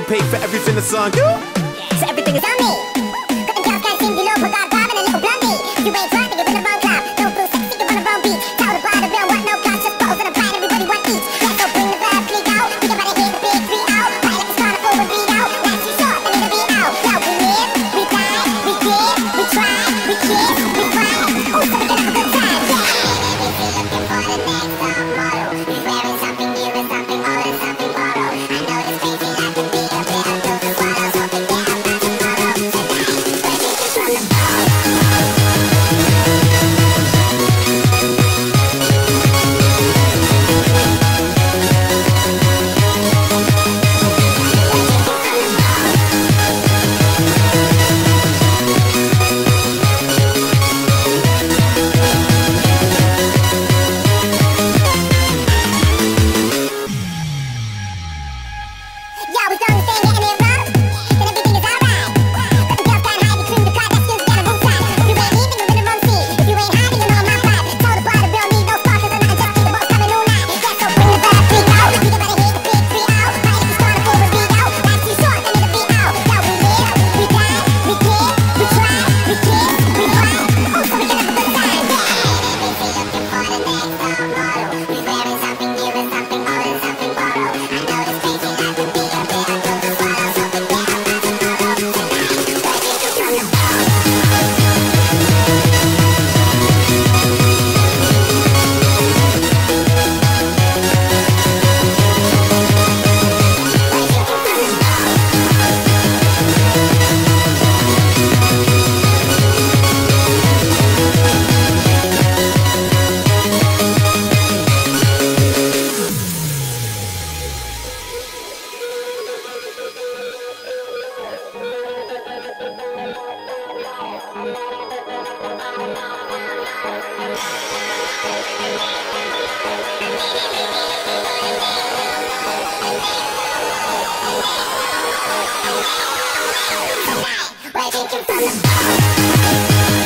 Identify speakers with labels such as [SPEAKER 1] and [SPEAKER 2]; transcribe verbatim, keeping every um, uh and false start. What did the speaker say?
[SPEAKER 1] pay for everything that's on you.
[SPEAKER 2] So everything is on me. Cutting girls can't seem below, put God bob and a little blondie. You ain't trying to get in the wrong club. Don't feel sexy, you on the wrong beat. Tell the bride of real, want no cuts, just pose and a bride, everybody want each. Yeah, so bring the vibe, click out. We about to hit the big three out. Party like it's carnival with beat out. Last too short, I need to be out. Yo, we live, we die, we did, we try, we kiss, we cry. Oh, so we can have a good time. Yeah. Looking for the next top model. He's wearing something new and something old and something borrowed. I know it's crazy, I can be a bit of to swallow. Something yeah, I'm not tomorrow. Tonight, we're drinking from the yeah, we done the thing, getting it wrong, then everything is alright. Cutting girls can't hide, you cream the crowd, that's just got a room side. If you ain't in, then you're in the wrong seat. If you ain't hiding, you know I'm outside. Tell the bride, the real need no sparkles, and I just keep the boss coming all night. Yeah, so bring the vibe, freak out. We about to hit the big three out. Party like it's carnival with beat out. Last too short, I need to be out. Yo, we live, we die, we did, we try, we kiss, we cry. Oh, so we can have a good time. Yeah. Looking for the next top model. He's wearing something new and something old and something borrowed. I know it's crazy, I can be a bit of to swallow. Something yeah, I'm not tomorrow. Tonight, we're drinking from the We're drinking from the